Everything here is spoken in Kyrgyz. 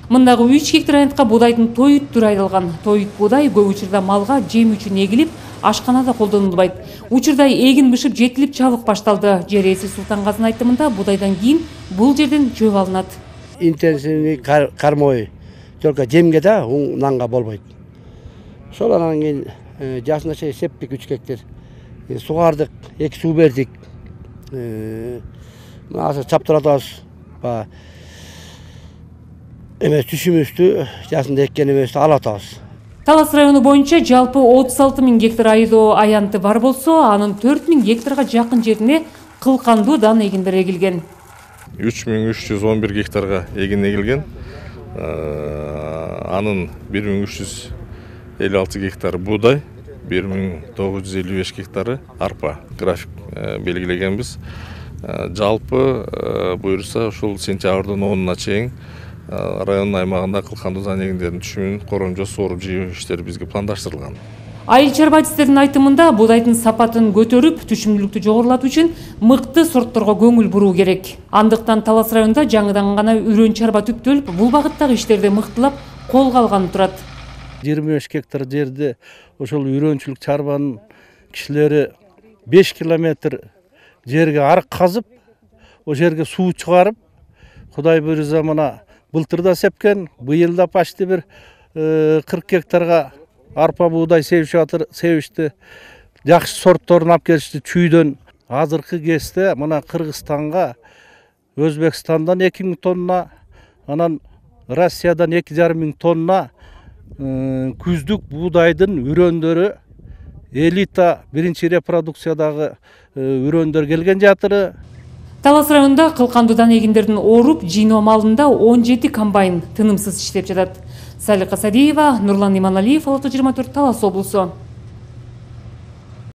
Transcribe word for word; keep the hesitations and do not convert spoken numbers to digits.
Мындагы үч гектар айнтка буудайдын тоют түрү айдалган. Тоют буудай көп учурда малга жем үчүн эгилип, ашканада колдонулбайт. Учурда эгин бышып жетилип чабык башталды. Жер ээси Султангазынын айтымында буудайдан кийин бул жерден чөп алынат. Интенсивный кармой только жемге да нанга болбойт. Ошол анан кийин жасына чейин септик үч гектар сугардык, эки суу бердик. Азыр чаптыратабыз. Эмес түшүмүздү жасында эккен эмести ала атабыз. Талас району боюнча жалпы отуз алты миң гектар айдоо аянты бар болсо, анын төрт миң гектарга жакын жерине кылкандуу дан эгиндер эгилген. үч миң үч жүз он бир гектарга эгин эгилген. Анын бир миң үч жүз элүү алты гектары буудай, бир миң тогуз жүз элүү беш гектары арпа. График белгилегенбиз. Жалпы буюрса ушул сентябрдын онуна чейин район аймагында кылкандуу дан эгиндердин түшүмүн коромжо сооруп жыйуу иштери бизге пландаштырылган. Айыл чарбачылардын айтымында буудайдын сапатын көтөрүп, түшүмдүүлүктү жогорулатуу үчүн мыкты сортторго көңүл буруу керек. Андыктан Талас районунда жаңыдан гана үрөн чарба түптөлүп, бул багыттагы иштерди мыктылап колго алганы турат. жыйырма беш гектар жерде ошол үрөнчүлүк чарбанын кишилери беш километр жерге арык казып, о жерге суу чыгарып, Кудай буйрса мына былтырда сепкен, быйыл да почти бир кырк гектарга арпа буудай себишип атыр, себишти. Жакшы сортторун алып келишти чүйдөн. Азыркы кезде мына Кыргызстанга, Өзбекстандан эки миң тонна, анан Россиядан эки жарым миң тонна күздүк буудайдын үрөндөрү, элита биринчи репродукциядагы үрөндөр келген жатыры. Талас районунда кылкандуу дан эгиндердин ооруп жыйноо малында он жети комбайн тынымсыз иштеп жатат. Салика Садиева, Нурлан Иманалиев, Алты жыйырма төрт, Талас облусу.